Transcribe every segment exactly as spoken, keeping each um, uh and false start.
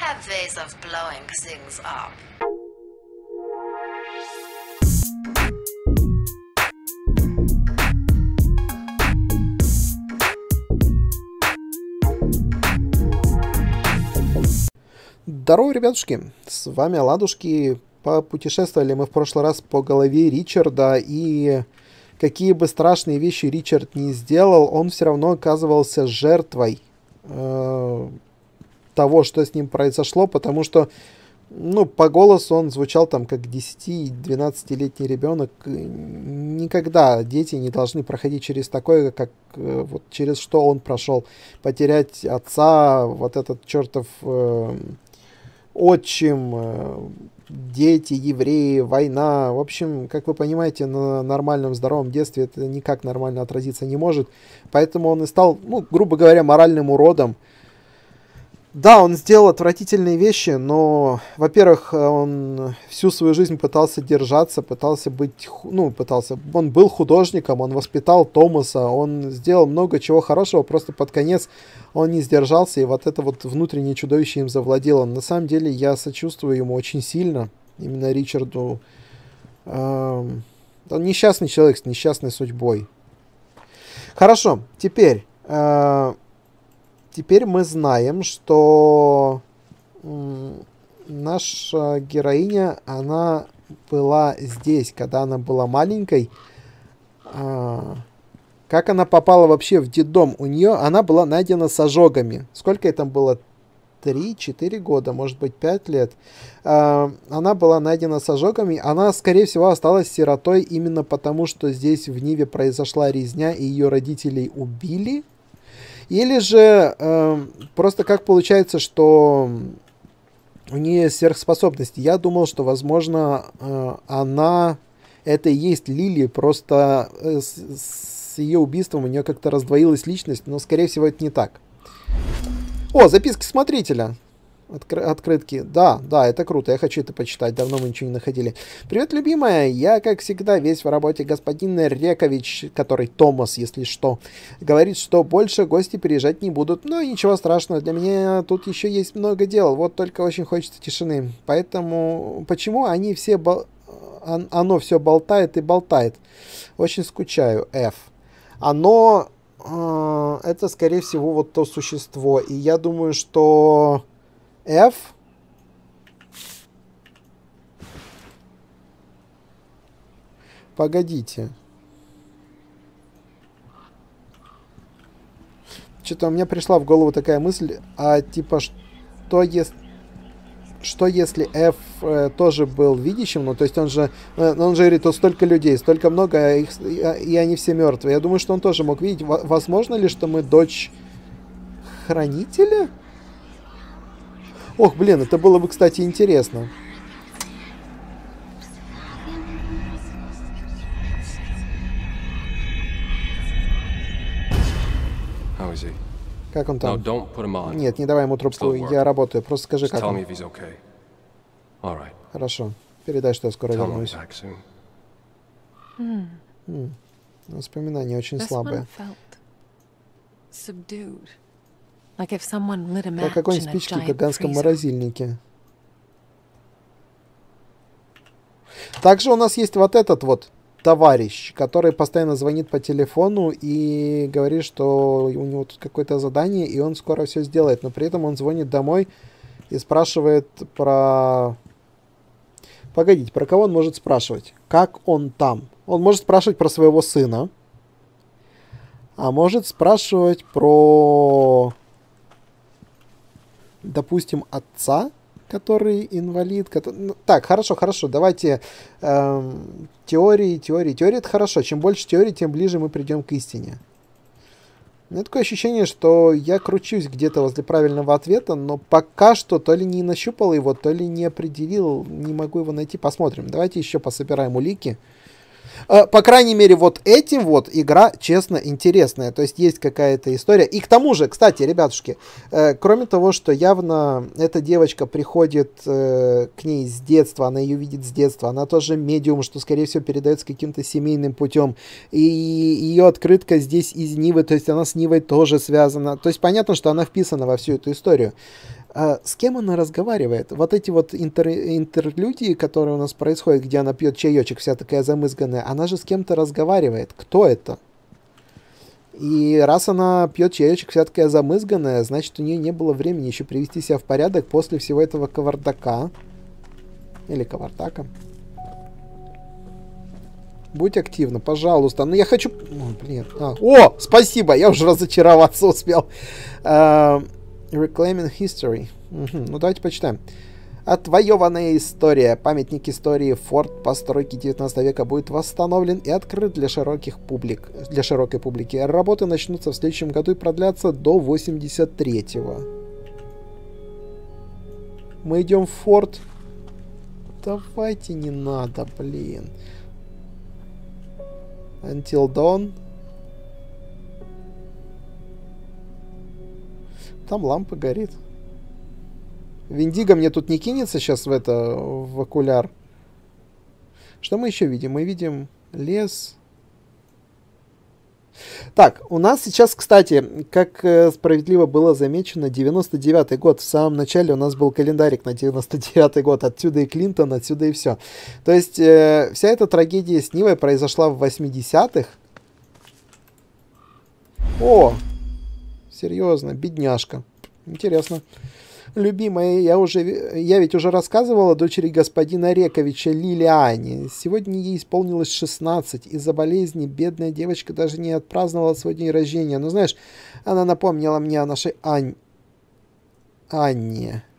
have ways of blowing things up. Здорово, ребятушки, с вами Ладушки. Попутешествовали мы в прошлый раз по голове Ричарда, и какие бы страшные вещи Ричард не сделал, он все равно оказывался жертвой э, того, что с ним произошло, потому что, ну, по голосу он звучал там как десяти-двенадцатилетний ребенок. Никогда дети не должны проходить через такое, как э, вот через что он прошел. Потерять отца, вот этот чертов э, отчим, э, дети, евреи, война. В общем, как вы понимаете, на нормальном, здоровом детстве это никак нормально отразиться не может. Поэтому он и стал, ну, грубо говоря, моральным уродом. Да, он сделал отвратительные вещи, но, во-первых, он всю свою жизнь пытался держаться, пытался быть, ну, пытался, он был художником, он воспитал Томаса, он сделал много чего хорошего, просто под конец он не сдержался, и вот это вот внутреннее чудовище им завладело. На самом деле, я сочувствую ему очень сильно, именно Ричарду. Эм, он несчастный человек с несчастной судьбой. Хорошо, теперь... Э, Теперь мы знаем, что наша героиня, она была здесь, когда она была маленькой. Как она попала вообще в детдом? У нее она была найдена с ожогами. Сколько ей там было? три-четыре года, может быть, пять лет. Она была найдена с ожогами. Она, скорее всего, осталась сиротой именно потому, что здесь в Ниве произошла резня, и ее родителей убили. Или же э, просто как получается, что у нее есть сверхспособности. Я думал, что, возможно, э, она, это и есть Лили, просто э, с, с ее убийством у нее как-то раздвоилась личность, но, скорее всего, это не так. О, записки смотрителя. Откры открытки. Да, да, это круто. Я хочу это почитать. Давно мы ничего не находили. Привет, любимая. Я, как всегда, весь в работе. Господин Рекович, который Томас, если что, говорит, что больше гости приезжать не будут. Но ничего страшного. Для меня тут еще есть много дел. Вот только очень хочется тишины. Поэтому... Почему они все... Бол... Оно все болтает и болтает? Очень скучаю. F. Оно... Э, это, скорее всего, вот то существо. И я думаю, что... F. Погодите. Что-то у меня пришла в голову такая мысль, а типа, что если, что если F э, тоже был видящим, ну то есть он же, э, он же говорит, тут столько людей, столько много, а их, и, и они все мертвые. Я думаю, что он тоже мог видеть. В- возможно ли, что мы дочь хранителя? Ох, блин, это было бы, кстати, интересно. Как он там? Нет, не давай ему трубку, я работаю. Просто скажи, как он. Хорошо. Передай, что я скоро вернусь. Mm. Mm. Воспоминания очень слабые. Как огонь спички в гигантском морозильнике. Также у нас есть вот этот вот товарищ, который постоянно звонит по телефону и говорит, что у него тут какое-то задание, и он скоро все сделает. Но при этом он звонит домой и спрашивает про... Погодите, про кого он может спрашивать? Как он там? Он может спрашивать про своего сына. А может спрашивать про... допустим, отца, который инвалид. Который... Ну, так, хорошо, хорошо, давайте эм, теории, теории, теории это хорошо. Чем больше теорий, тем ближе мы придем к истине. У меня такое ощущение, что я кручусь где-то возле правильного ответа, но пока что то ли не нащупал его, то ли не определил, не могу его найти. Посмотрим. Давайте еще пособираем улики. По крайней мере, вот этим вот игра, честно, интересная. То есть есть какая-то история. И к тому же, кстати, ребятушки, э, кроме того, что явно эта девочка приходит э, к ней с детства, она ее видит с детства, она тоже медиум, что, скорее всего, передается каким-то семейным путем. И ее открытка здесь из Нивы, то есть она с Нивой тоже связана. То есть понятно, что она вписана во всю эту историю. А с кем она разговаривает? Вот эти вот интер интерлюдии, которые у нас происходят, где она пьет чаечек, вся такая замызганная, она же с кем-то разговаривает. Кто это? И раз она пьет чаечек, вся такая замызганная, значит, у нее не было времени еще привести себя в порядок после всего этого кавардака. Или кавардака. Будь активна, пожалуйста. Ну, я хочу... О, блин. А. О, спасибо, я уже разочароваться успел. Uh, Reclaiming History. Угу. Ну, давайте почитаем. Отвоеванная история. Памятник истории форт постройки девятнадцатого века будет восстановлен и открыт для широких публик, для широкой публики. Работы начнутся в следующем году и продлятся до восемьдесят третьего. Мы идем в форт. Давайте, не надо, блин. Until Dawn. Там лампа горит. Виндиго мне тут не кинется сейчас в это, в окуляр. Что мы еще видим? Мы видим лес. Так, у нас сейчас, кстати, как э, справедливо было замечено, девяносто девятый год. В самом начале у нас был календарик на девяносто девятый год. Отсюда и Клинтон, отсюда и все. То есть э, вся эта трагедия с Нивой произошла в восьмидесятых. О! Серьезно, бедняжка. Интересно. Любимая, я уже, я ведь уже рассказывала дочери господина Рековича Лилиане. Сегодня ей исполнилось шестнадцать. Из-за болезни бедная девочка даже не отпраздновала свой день рождения. Но знаешь, она напомнила мне о нашей Ань... Анне.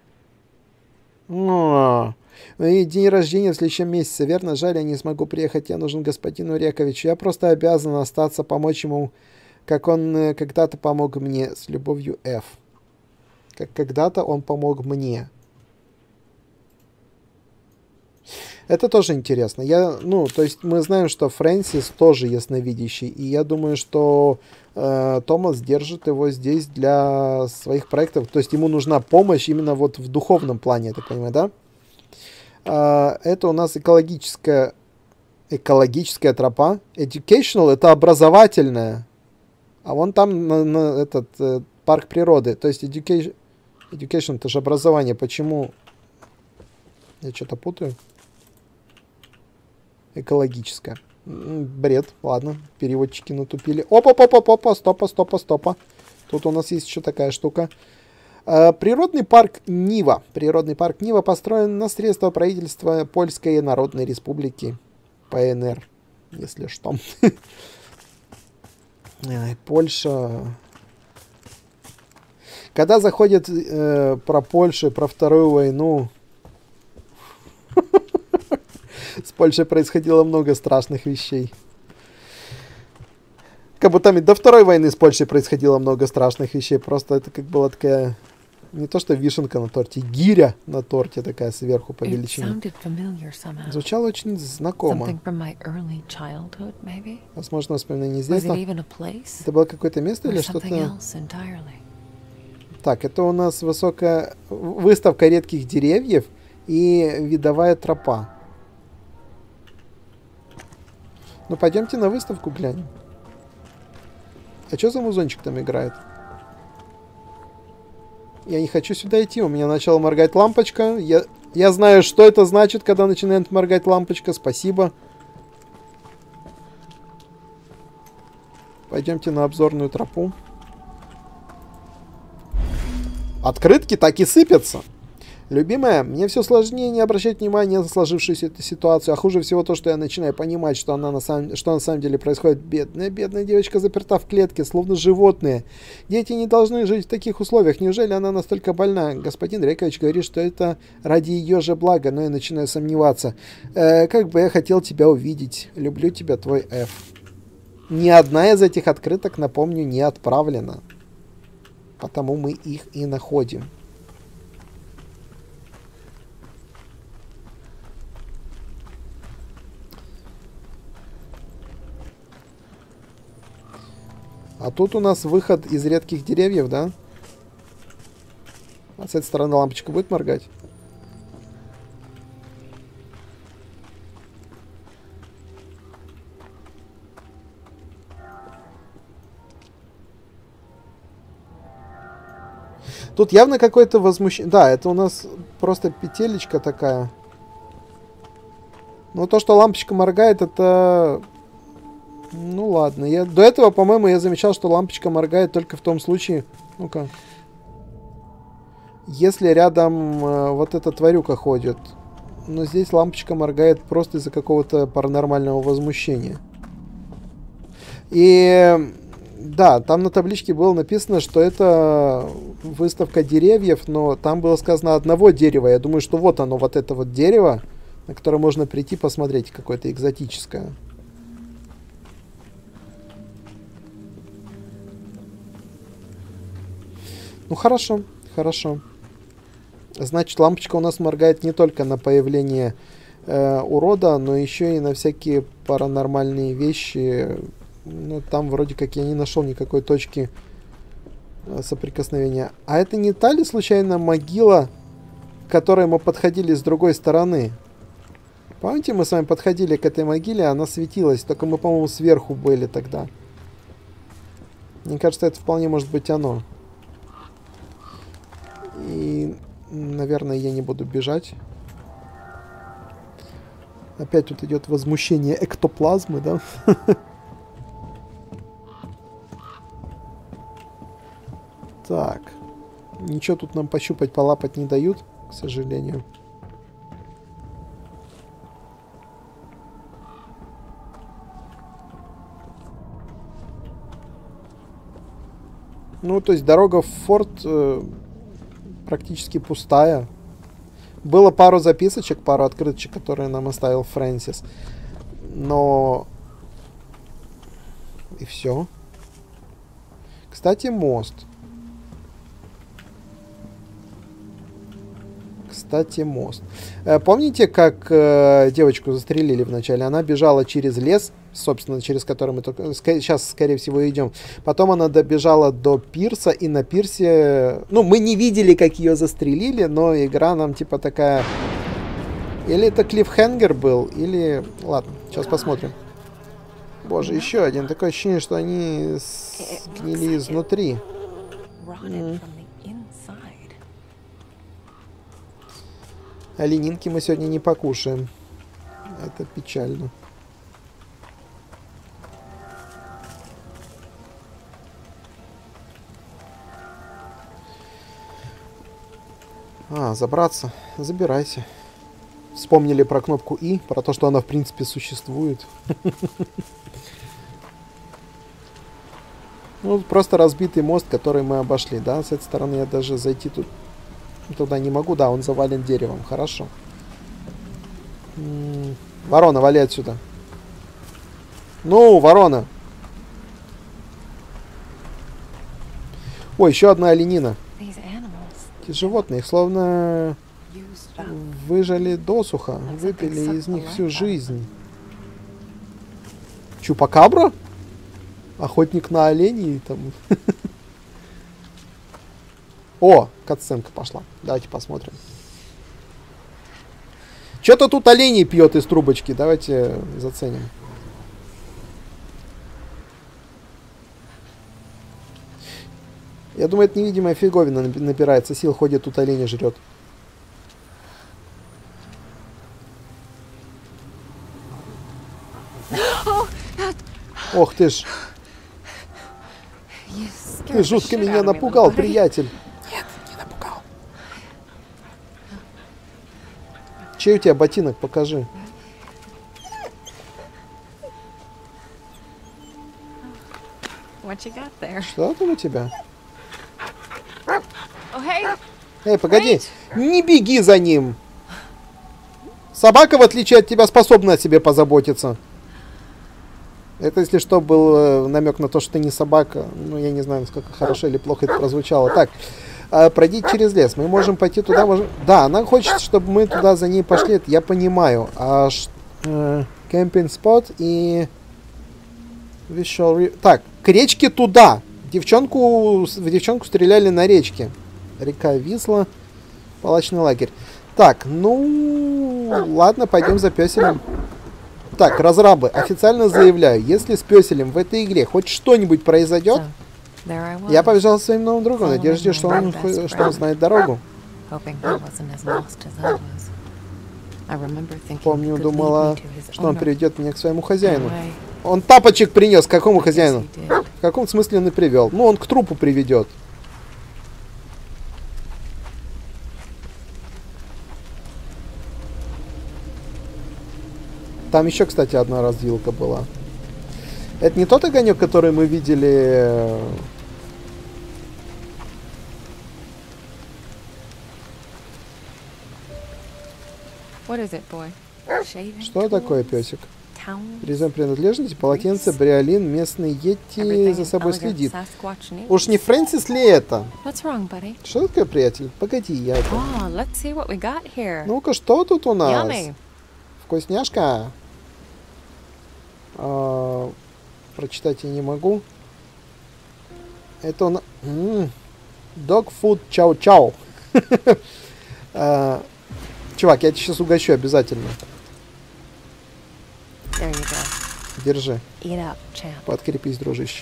О, и день рождения в следующем месяце. Верно, жаль, я не смогу приехать. Я нужен господину Рековичу. Я просто обязан остаться, помочь ему, как он когда-то помог мне. С любовью, Ф. Как когда-то он помог мне. Это тоже интересно. Я, ну, то есть мы знаем, что Фрэнсис тоже ясновидящий, и я думаю, что э, Томас держит его здесь для своих проектов. То есть ему нужна помощь именно вот в духовном плане, я так понимаю, да? Э, это у нас экологическая, экологическая тропа. Educational — это образовательная. А вон там на, на этот э, парк природы. То есть education... Education — это же образование. Почему? Я что-то путаю. Экологическое. Бред. Ладно. Переводчики натупили. Опа-опа-опа-опа. Стопа, стопа, стопа. Тут у нас есть еще такая штука. Э, природный парк Нива. Природный парк Нива построен на средства правительства Польской Народной Республики. Пэ эн эр. Если что. Польша... Когда заходит э, про Польшу, про Вторую войну, с Польшей происходило много страшных вещей. Как будто до Второй войны с Польшей происходило много страшных вещей. Просто это как была такая, не то что вишенка на торте, гиря на торте такая сверху по величине. Звучало очень знакомо. Возможно, воспоминание из детства. Это было какое-то место или что-то... Так, это у нас высокая выставка редких деревьев и видовая тропа. Ну, пойдемте на выставку глянем. А что за музончик там играет? Я не хочу сюда идти, у меня начала моргать лампочка. Я, я знаю, что это значит, когда начинает моргать лампочка. Спасибо. Пойдемте на обзорную тропу. Открытки так и сыпятся. Любимая, мне все сложнее не обращать внимания на сложившуюся ситуацию, а хуже всего то, что я начинаю понимать, что, она на самом, что на самом деле происходит. Бедная, бедная девочка заперта в клетке, словно животные. Дети не должны жить в таких условиях. Неужели она настолько больна? Господин Рекович говорит, что это ради ее же блага, но я начинаю сомневаться. Э, как бы я хотел тебя увидеть. Люблю тебя, твой Ф. Ни одна из этих открыток, напомню, не отправлена. Потому мы их и находим. А тут у нас выход из редких деревьев, да? А с этой стороны лампочка будет моргать? Тут явно какое-то возмущение. Да, это у нас просто петелечка такая. Но то, что лампочка моргает, это... Ну ладно. Я... До этого, по-моему, я замечал, что лампочка моргает только в том случае... Ну-ка. Если рядом э, вот эта тварюка ходит. Но здесь лампочка моргает просто из-за какого-то паранормального возмущения. И... Да, там на табличке было написано, что это выставка деревьев, но там было сказано одного дерева. Я думаю, что вот оно, вот это вот дерево, на которое можно прийти посмотреть, какое-то экзотическое. Ну хорошо, хорошо. Значит, лампочка у нас моргает не только на появление э, урода, но еще и на всякие паранормальные вещи. Ну, там вроде как я не нашел никакой точки э, соприкосновения. А это не та ли случайно могила, к которой мы подходили с другой стороны? Помните, мы с вами подходили к этой могиле, она светилась, только мы, по-моему, сверху были тогда. Мне кажется, это вполне может быть оно. И, наверное, я не буду бежать. Опять тут идет возмущение эктоплазмы, да? Так. Ничего тут нам пощупать, полапать не дают, к сожалению. Ну, то есть дорога в форт э, практически пустая. Было пару записочек, пару открыточек, которые нам оставил Фрэнсис. Но... И все. Кстати, мост. Кстати, мост. Э, помните, как э, девочку застрелили вначале? Она бежала через лес, собственно, через который мы только ска- сейчас, скорее всего, идем. Потом она добежала до пирса, и на пирсе... Ну, мы не видели, как ее застрелили, но игра нам типа такая... Или это клиффхенгер был, или... Ладно, сейчас посмотрим. Боже, еще один. Такое ощущение, что они сгнили изнутри. Mm. Оленинки мы сегодня не покушаем. Это печально. А, забраться. Забирайся. Вспомнили про кнопку И, про то, что она в принципе существует. Ну, просто разбитый мост, который мы обошли, да? С этой стороны я даже зайти тут туда не могу. Да, он завален деревом. Хорошо. М-м, ворона, вали отсюда. Ну, ворона. Ой, еще одна оленина. Эти животные, их словно выжали досуха. Выпили из них всю жизнь. Чупакабра? Охотник на оленей там. О, катсценка пошла. Давайте посмотрим. Что-то тут оленей пьет из трубочки. Давайте заценим. Я думаю, это невидимая фиговина набирается сил, ходит, тут оленя жрет. Ох ты ж. Ты жутко меня напугал, приятель. Нет, не напугал. Чей у тебя ботинок? Покажи. Что там у тебя? Эй, погоди. Не беги за ним. Собака, в отличие от тебя, способна о себе позаботиться. Это, если что, был э, намек на то, что ты не собака. Ну, я не знаю, насколько хорошо или плохо это прозвучало. Так, э, пройдите через лес. Мы можем пойти туда. Можем... Да, она хочет, чтобы мы туда за ней пошли. Это я понимаю. А кемпинг-спот и... Visual... Так, к речке туда. Девчонку... В девчонку стреляли на речке. Река Висла. Палачный лагерь. Так, ну... Ладно, пойдем за пёселем. Так, разрабы, официально заявляю, если с пёселем в этой игре хоть что-нибудь произойдет, Я побежал за своим новым другом, в надежде, что он, что он знает дорогу. Помню, думала, что он приведет меня к своему хозяину. Он тапочек принес. К какому хозяину? В каком смысле он и привел? Ну, он к трупу приведет. Там еще, кстати, одна развилка была. Это не тот огонек, который мы видели... Что такое, песик? Признаем принадлежности, полотенце, бриолин, местный йети за собой следит. Уж не Фрэнсис ли это? Что такое, приятель? Погоди, я это... Ну-ка, что тут у нас? Вкусняшка. А, прочитать я не могу. Это он... Dog food чау-чау. Чувак, я тебя сейчас угощу обязательно. Держи. Up, подкрепись, дружище.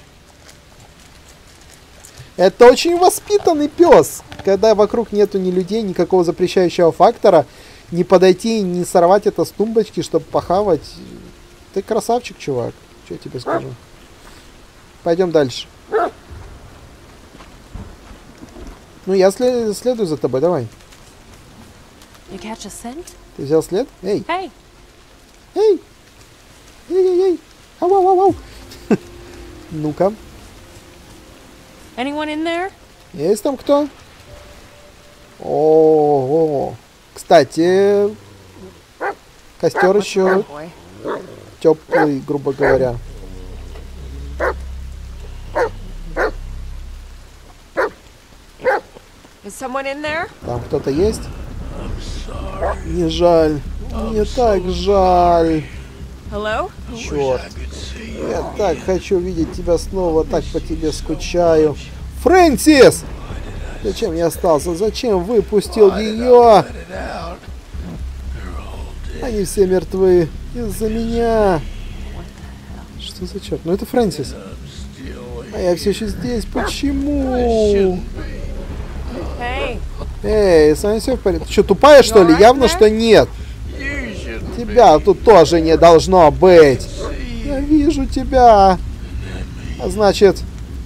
Это очень воспитанный пес. Когда вокруг нету ни людей, никакого запрещающего фактора, не подойти, не сорвать это с тумбочки, чтобы похавать. Ты красавчик, чувак. Что я тебе скажу? Пойдем дальше. Ну, я след следую за тобой, давай. Ты взял след? Эй! Эй! Эй! Эй-эй-эй! Ау-ау-ау! Ну-ка. Есть там кто? О-о-о! Кстати, костер еще теплый, грубо говоря. Там кто-то есть? Не жаль. Мне так жаль. Черт. Я так хочу видеть тебя снова, так по тебе скучаю. Фрэнсис! Зачем я остался? Зачем выпустил ее? Они все мертвы. Из-за меня. Что за черт? Ну это Фрэнсис. А я все еще здесь. Почему? Эй, с вами все в порядке? Ты что, тупая, что ли? Явно, что нет. Тебя тут тоже не должно быть. Я вижу тебя. А значит,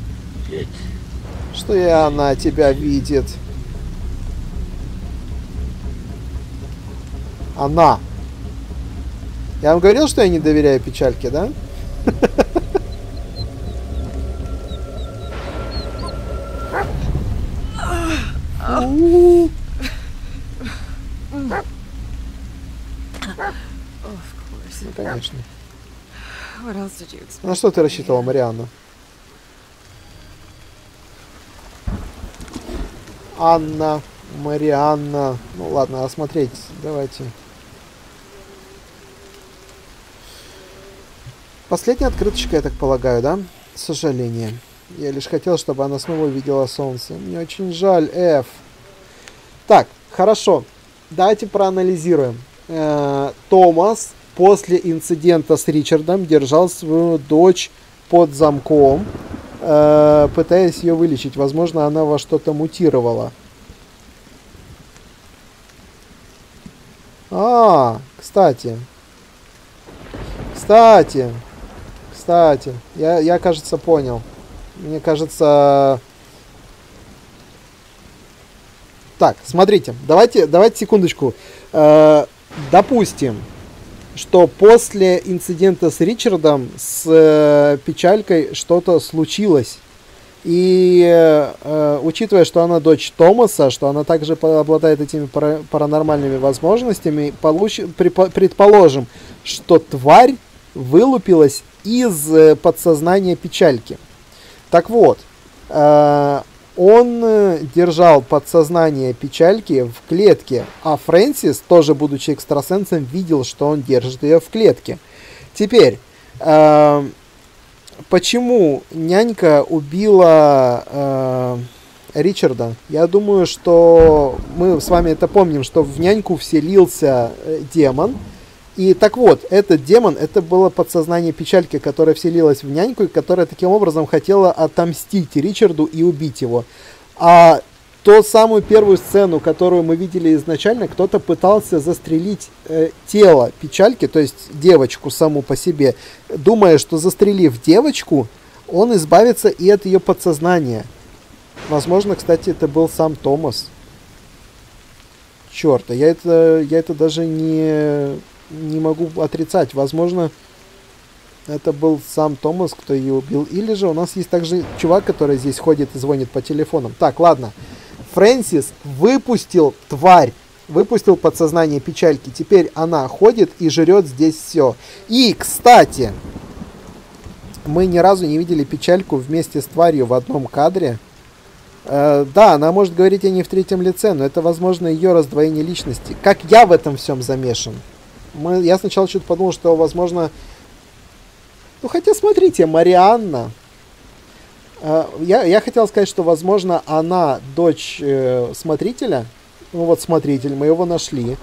что и она тебя видит. Она. Я вам говорил, что я не доверяю печальке, да? Ну, конечно. На что ты рассчитывала, Марианна? Анна, Марианна. Ну ладно, осмотреть. Давайте. Последняя открыточка, я так полагаю, да? Сожаление. Я лишь хотел, чтобы она снова увидела солнце. Мне очень жаль, Эф. Так, хорошо. Давайте проанализируем. Э-э, Томас после инцидента с Ричардом держал свою дочь под замком, э-э, пытаясь ее вылечить. Возможно, она во что-то мутировала. А, кстати. Кстати. Кстати. Я, я, кажется, понял. Мне кажется... Так, смотрите. Давайте, давайте секундочку. Э, допустим, что после инцидента с Ричардом, с э, печалькой что-то случилось. И э, учитывая, что она дочь Томаса, что она также обладает этими пара паранормальными возможностями, получ предположим, что тварь вылупилась из э, подсознания печальки. Так вот, э, он держал подсознание печальки в клетке, а Фрэнсис, тоже будучи экстрасенсом, видел, что он держит ее в клетке. Теперь, э, почему нянька убила э, Ричарда? Я думаю, что мы с вами это помним, что в няньку вселился э, демон, И так вот, этот демон, это было подсознание печальки, которая вселилась в няньку, и которая таким образом хотела отомстить Ричарду и убить его. А ту самую первую сцену, которую мы видели изначально, кто-то пытался застрелить э, тело печальки, то есть девочку саму по себе, думая, что застрелив девочку, он избавится и от ее подсознания. Возможно, кстати, это был сам Томас. Черт, я это, я это даже не, не могу отрицать. Возможно, это был сам Томас, кто ее убил. Или же у нас есть также чувак, который здесь ходит и звонит по телефонам. Так, ладно. Фрэнсис выпустил тварь. Выпустил подсознание печальки. Теперь она ходит и жрет здесь все. И, кстати, мы ни разу не видели печальку вместе с тварью в одном кадре. Э, да, она может говорить о ней в третьем лице, но это, возможно, ее раздвоение личности. Как я в этом всем замешан? Мы, я сначала что-то подумал, что, возможно... Ну, хотя, смотрите, Марианна... Э, я, я хотел сказать, что, возможно, она дочь э, смотрителя. Ну, вот смотритель, мы его нашли.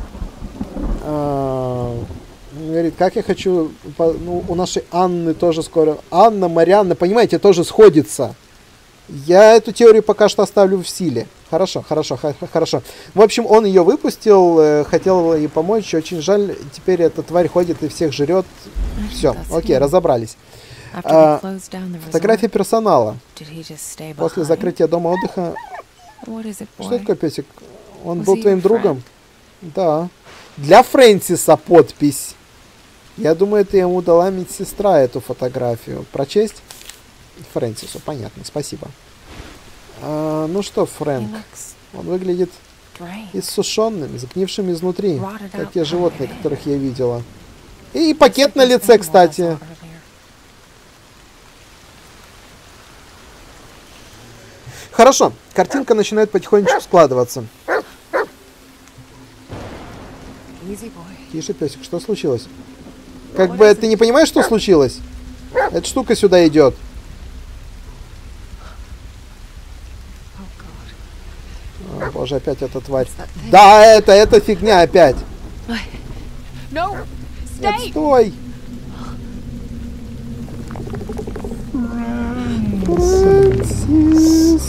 Э, говорит, как я хочу... По, ну, у нашей Анны тоже скоро... Анна, Марианна, понимаете, тоже сходится. Я эту теорию пока что оставлю в силе. Хорошо, хорошо, хорошо. В общем, он ее выпустил, э, хотел ей помочь. Очень жаль, теперь эта тварь ходит и всех жрет. Все, окей, разобрались. А, фотография персонала. После закрытия дома отдыха. Что такое, песик? Он был твоим другом? Да. Для Фрэнсиса подпись. Я думаю, это ему дала медсестра эту фотографию. Прочесть? Фрэнсису, понятно, спасибо. А, ну что, Фрэнк, он выглядит иссушенным, загнившим изнутри, как те животные, которых я видела. И пакет на лице, кстати. Хорошо, картинка начинает потихонечку складываться. Тише, песик, что случилось? Как бы ты не понимаешь, что случилось? Эта штука сюда идет. О, боже, опять эта тварь. Да, это, это фигня опять. Нет, стой. Фрэнсис.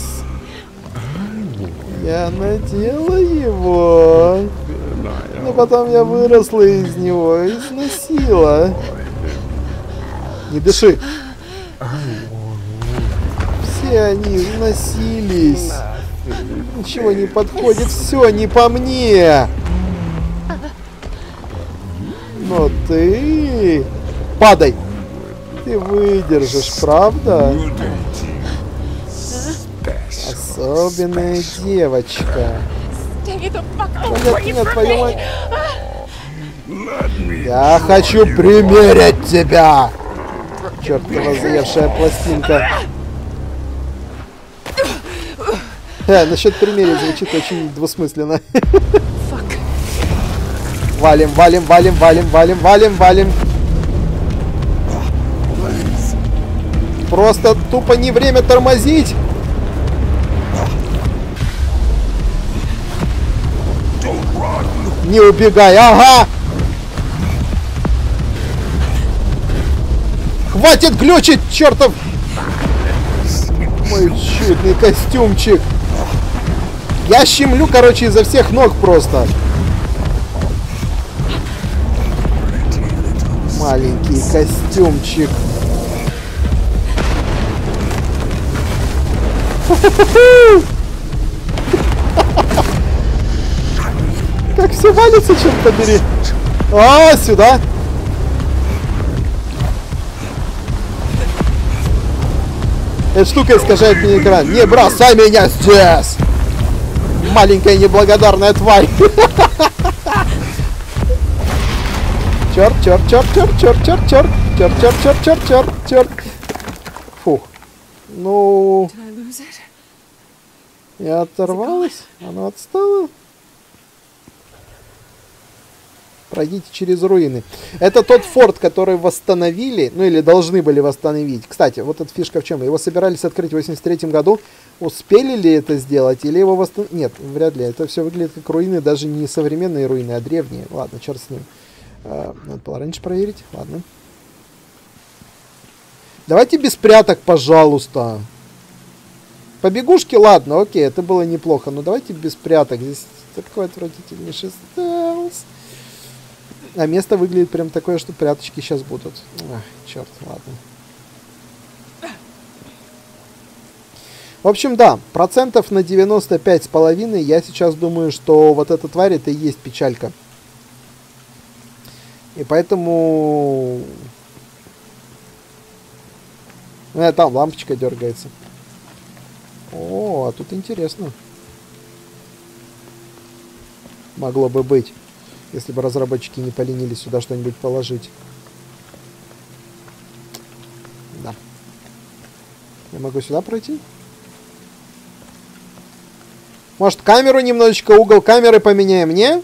Я надела его. Но потом я выросла из него и износила. Не дыши. Все они износились. Ничего не подходит, все не по мне. Но ты... Падай. Ты выдержишь, правда? Особенная девочка. Нет, нет, твою мать. Я хочу примерить тебя. Чертова заевшая пластинка. Э, насчет примерить звучит очень двусмысленно. Валим, валим, валим, валим, валим, валим, валим. Просто тупо не время тормозить. Не убегай, ага! Хватит глючить, чертов! Мой чудный костюмчик. Я щемлю, короче, изо всех ног просто. Маленький костюмчик. Как все валится, черт побери. А, сюда. Эта штука искажает мне экран. Не бросай меня здесь! Маленькая неблагодарная тварь. Черт, черт, черт, черт, черт, черт, черт, черт, черт, черт, черт, черт, черт. Фух. Ну... Я оторвалась. Она отстала. Пройдите через руины. Это тот форт, который восстановили, ну или должны были восстановить. Кстати, вот эта фишка в чем? Его собирались открыть в восемьдесят третьем году. Успели ли это сделать? Или его восстановили? Нет, вряд ли. Это все выглядит как руины, даже не современные руины, а древние. Ладно, черт с ним. А, надо было раньше проверить. Ладно. Давайте без пряток, пожалуйста. Побегушки, ладно, окей, это было неплохо. Но давайте без пряток. Здесь такой отвратительнейший стелс. А место выглядит прям такое, что пряточки сейчас будут. Ах, черт, ладно. В общем, да, процентов на девяносто пять с половиной я сейчас думаю, что вот эта тварь это и есть печалька. И поэтому... Э, там лампочка дергается. О, а тут интересно. Могло бы быть, если бы разработчики не поленились сюда что-нибудь положить. Да. Я могу сюда пройти? Может, камеру немножечко, угол камеры поменяем, не?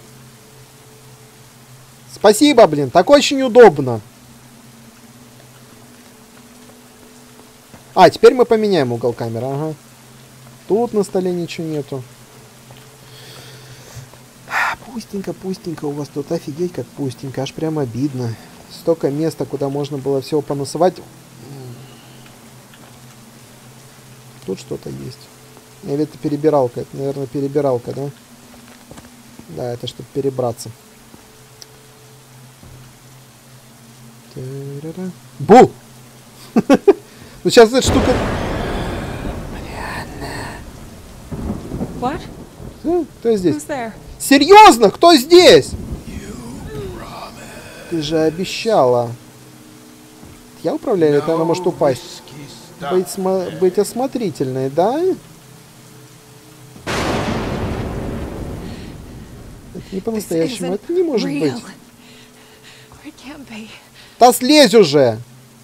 Спасибо, блин, так очень удобно. А, теперь мы поменяем угол камеры, ага. Тут на столе ничего нету. Пустенько, пустенько у вас тут, офигеть как пустенько, аж прям обидно. Столько места, куда можно было всего понасывать. Тут что-то есть. Или это перебиралка? Это, наверное, перебиралка, да? Да, это чтобы перебраться. Бу! Ну сейчас эта штука... What? Кто здесь? Who's there? Серьезно? Кто здесь? Ты же обещала. Я управляю, это она может упасть. Быть, смо... быть осмотрительной, да? Это не по-настоящему. Это не может быть. Да слезь уже!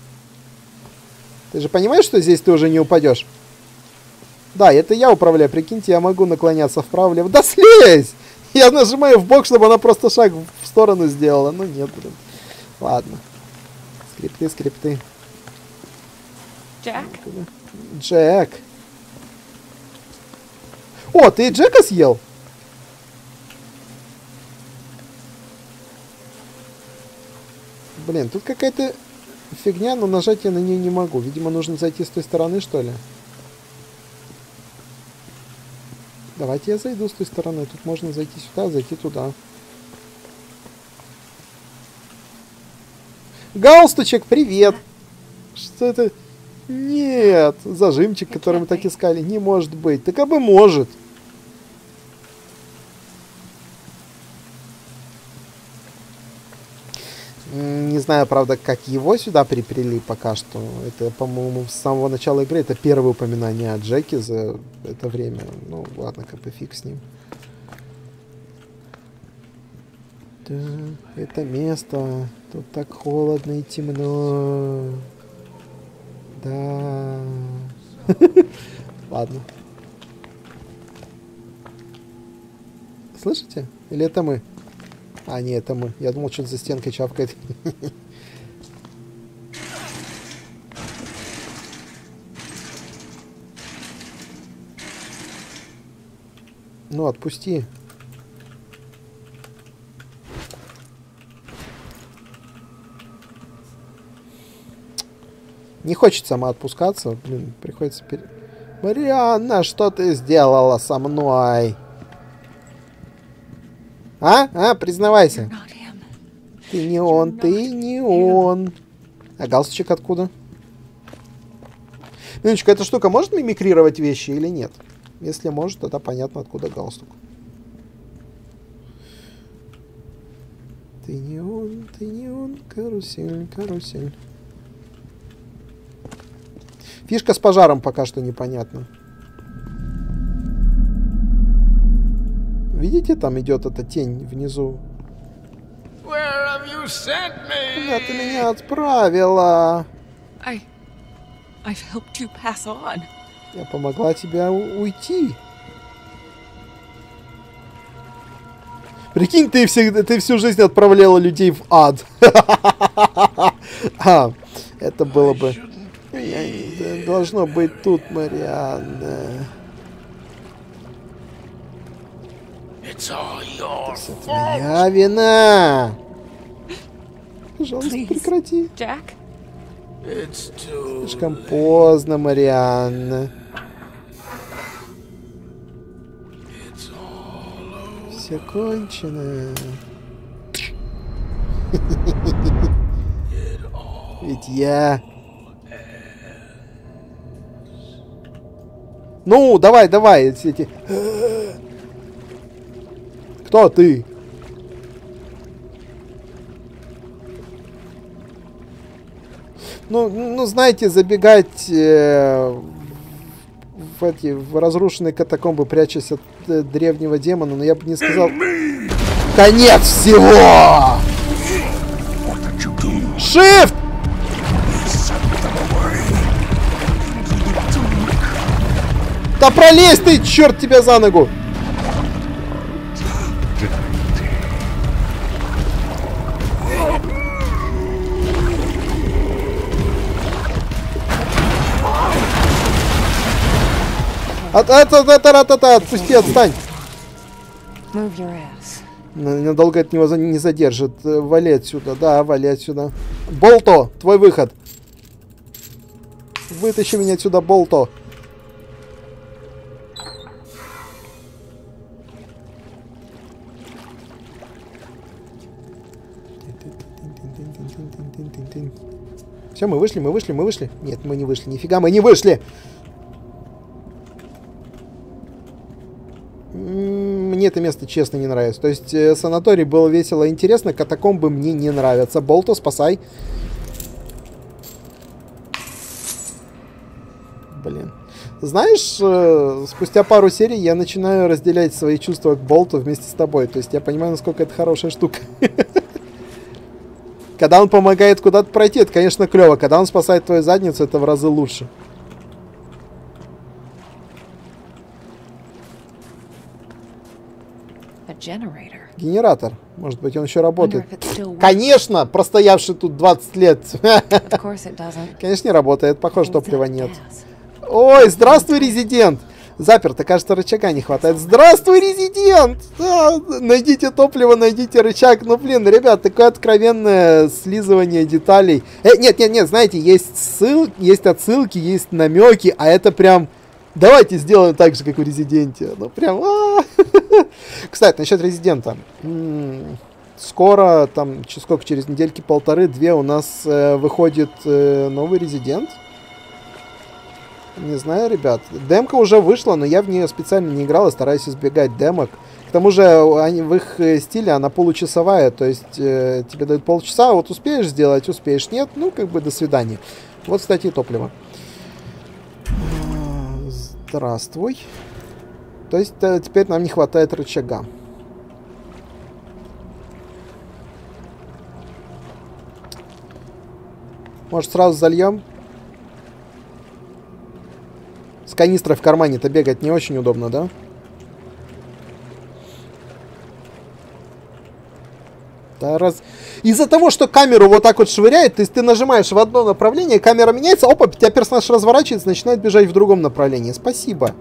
Ты же понимаешь, что здесь ты уже не упадешь? Да, это я управляю. Прикиньте, я могу наклоняться вправо-лево. Да слезь! Я нажимаю в бок, чтобы она просто шаг в сторону сделала. Ну нет, блин. Ладно. Скрипты, скрипты. Джек? Джек. О, ты Джека съел? Блин, тут какая-то фигня, но нажать я на нее не могу. Видимо, нужно зайти с той стороны, что ли? Давайте я зайду с той стороны. Тут можно зайти сюда, зайти туда. Галстучек, привет! Что это? Нет, зажимчик, который мы так искали. Не может быть. Так а бы может. Не знаю, правда, как его сюда приплели пока что. Это, по-моему, с самого начала игры. Это первое упоминание о Джеке за это время. Ну, ладно, как бы фиг с ним. Да, это место. Тут так холодно и темно. Да. Ладно. Слышите? Или это мы? А, нет, это мы. Я думал, что-то за стенкой чавкает. Ну, отпусти. Не хочет сама отпускаться. Блин, приходится... Пер... Марианна, что ты сделала со мной? А? А, признавайся. Ты не он, ты не он. А галстучек откуда? Минуточку, эта штука может мимикрировать вещи или нет? Если может, тогда понятно, откуда галстук. Ты не он, ты не он, карусель, карусель. Фишка с пожаром пока что непонятна. Видите, там идет эта тень внизу. Куда ты меня отправила? I, I've helped you pass on. Я помогла тебе уйти. Прикинь, ты, всегда, ты всю жизнь отправляла людей в ад. А, это было бы... Должно быть тут, Марианна. Это все твоя вина. Пожалуйста, Please. прекрати. Jack? Слишком поздно, Марианна. Все кончено. Ведь я... Ну, давай, давай. Эти... Кто ты? Ну, ну, знаете, забегать э, в эти в разрушенные катакомбы, прячась от э, древнего демона, но я бы не сказал... Конец всего! Shift! Да пролезь ты, черт тебя за ногу! От, от, от, от, от, от, отпусти, отстань. Move your ass. Надолго от него не задержит. Вали отсюда, да, вали отсюда. Болто, твой выход. Вытащи меня отсюда, Болто. Все, мы вышли, мы вышли, мы вышли. Нет, мы не вышли, нифига, мы не вышли. Мне это место, честно, не нравится. То есть, э, санаторий было весело и интересно, катакомбы мне не нравятся. Болто, спасай. Блин. Знаешь, э, спустя пару серий я начинаю разделять свои чувства к Болту вместе с тобой. То есть, я понимаю, насколько это хорошая штука. Когда он помогает куда-то пройти, это, конечно, клево. Когда он спасает твою задницу, это в разы лучше. Генератор. Может быть, он еще работает. Конечно, простоявший тут двадцать лет. Конечно, не работает. Похоже, топлива нет. Ой, здравствуй, резидент. Заперто, кажется, рычага не хватает. Здравствуй, резидент! А, найдите топливо, найдите рычаг. Ну, блин, ребят, такое откровенное слизывание деталей. Э, нет, нет, нет, знаете, есть ссылки, есть отсылки, есть намеки, а это прям... Давайте сделаем так же, как в Резиденте. Ну, прям... Кстати, насчет Резидента. Скоро, там, сколько, через недельки-полторы-две у нас э, выходит э, новый Резидент. Не знаю, ребят. Демка уже вышла, но я в нее специально не играл и стараюсь избегать демок. К тому же они, в их стиле она получасовая, то есть э, тебе дают полчаса, вот успеешь сделать, успеешь, нет, ну, как бы до свидания. Вот, кстати, и топливо. Здравствуй. То есть э, теперь нам не хватает рычага. Может, сразу зальем? С канистрой в кармане-то бегать не очень удобно, да? Да раз... Из-за того, что камеру вот так вот швыряет, то есть ты нажимаешь в одно направление, камера меняется, опа, у тебя персонаж разворачивается, начинает бежать в другом направлении. Спасибо.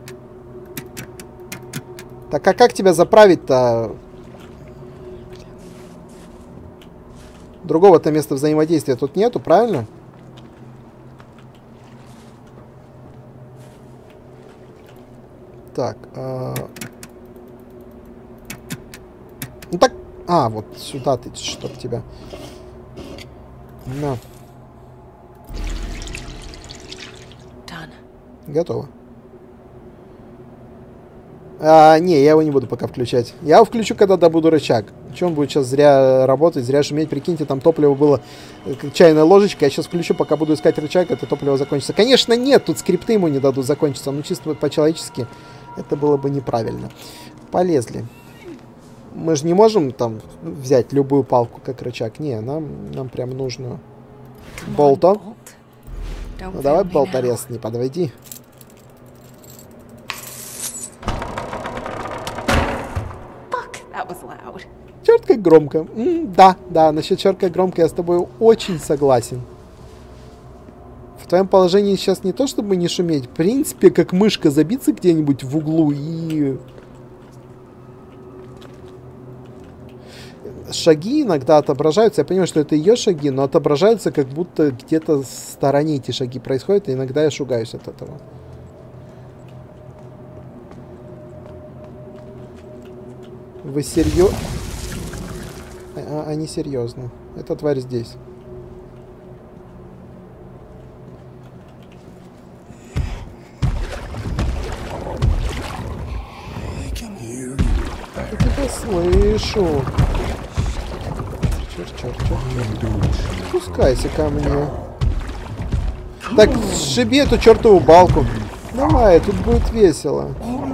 Так, а как тебя заправить-то? Другого-то места взаимодействия тут нету, правильно? Так. Э... Ну так... А, вот сюда ты, чтоб тебя... На. Готово. А, не, я его не буду пока включать. Я его включу, когда добуду рычаг. Че он будет сейчас зря работать, зря шуметь? Прикиньте, там топливо было как чайная ложечка. Я сейчас включу, пока буду искать рычаг, это топливо закончится. Конечно, нет, тут скрипты ему не дадут закончиться. Ну, чисто по-человечески это было бы неправильно. Полезли. Мы же не можем там взять любую палку как рычаг. Не, нам, нам прям нужно болто. Ну, давай, болторез, не подводи. Черт, как громко. М, да, да, насчет черт, как громко я с тобой очень согласен. В твоем положении сейчас не то, чтобы не шуметь. В принципе, как мышка забиться где-нибудь в углу и... шаги иногда отображаются. Я понимаю, что это ее шаги, но отображаются, как будто где-то в стороне эти шаги происходят, и иногда я шугаюсь от этого. Вы серьезно? А, они серьезно. Эта тварь здесь. Я тебя слышу. Черт, черт, черт. Спускайся ко мне. Так, сшиби эту чертову балку. Давай, тут будет весело.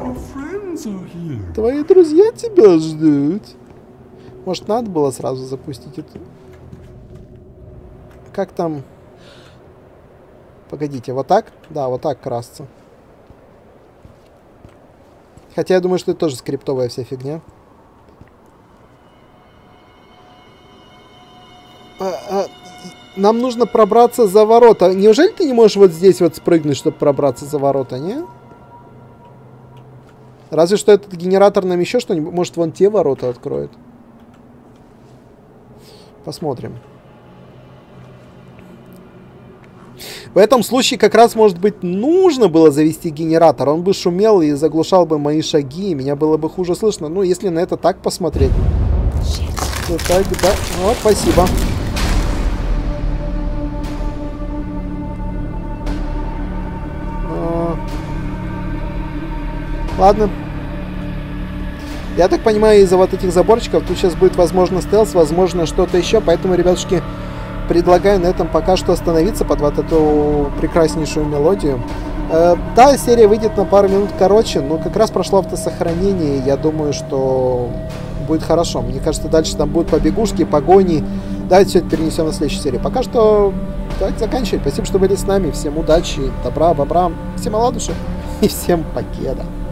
Твои друзья тебя ждут. Может, надо было сразу запустить эту... Как там... Погодите, вот так? Да, вот так красться. Хотя я думаю, что это тоже скриптовая вся фигня. А, а, нам нужно пробраться за ворота. Неужели ты не можешь вот здесь вот спрыгнуть, чтобы пробраться за ворота, не? Разве что этот генератор нам еще что-нибудь... Может, вон те ворота откроет. Посмотрим. В этом случае как раз, может быть, нужно было завести генератор. Он бы шумел и заглушал бы мои шаги, и меня было бы хуже слышно. Ну, если на это так посмотреть. То так, да. О, спасибо. О. Ладно. Я так понимаю, из-за вот этих заборчиков тут сейчас будет, возможно, стелс, возможно, что-то еще. Поэтому, ребятушки, предлагаю на этом пока что остановиться под вот эту прекраснейшую мелодию. Э, да, серия выйдет на пару минут короче, но как раз прошло автосохранение, и я думаю, что будет хорошо. Мне кажется, дальше там будут побегушки, погони. Давайте все это перенесем на следующую серию. Пока что давайте заканчивать. Спасибо, что были с нами. Всем удачи, добра, бобра, всем оладушек и всем покеда.